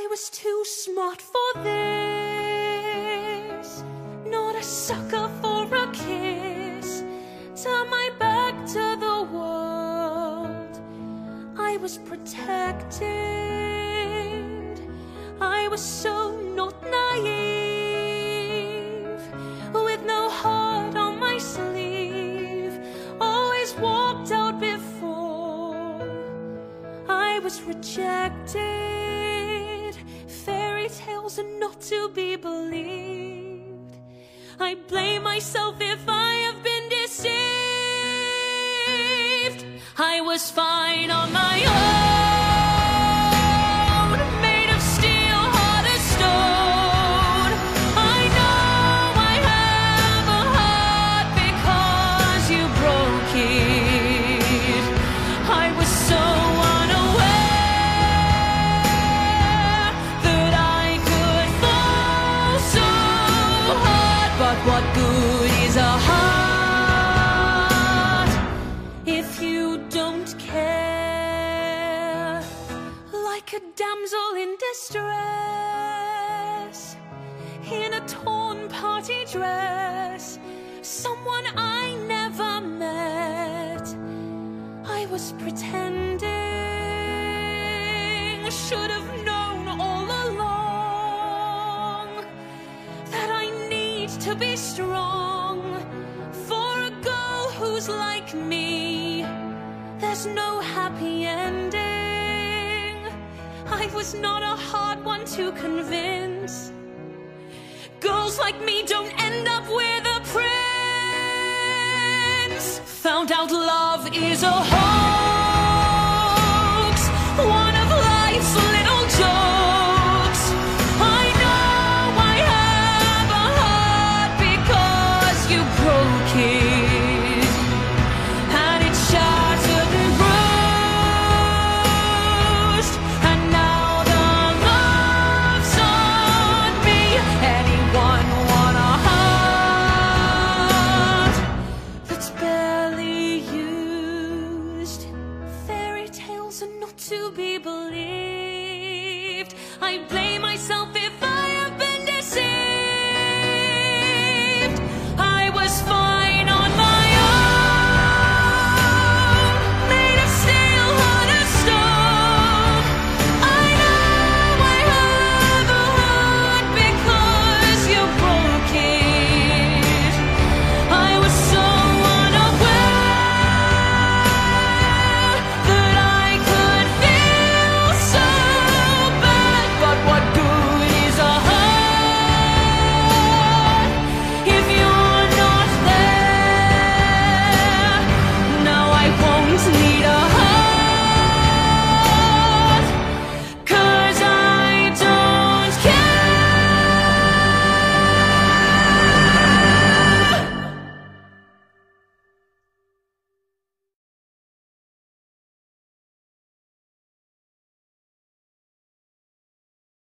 was too smart for this, not a sucker for a kiss. Turn my back to the world, I was protected. I was so not naive, with no heart on my sleeve. Always walked out before I was rejected. Fairy tales are not to be believed. I blame myself if I have been deceived. I was fine on my own. What good is a heart if you don't care? Like a damsel in distress, in a torn party dress, someone I never met. I was pretending, should have known all along that I need to be strong. For a girl who's like me, there's no happy ending. I was not a hard one to convince. Girls like me don't end up with a prince. Found out love is a hoax, one of life's little jokes. I know I have a heart because you broke it, and it's shattered and bruised, and now the love's on me. Anyone want a heart that's barely used? Fairy tales are not to be believed. I blame myself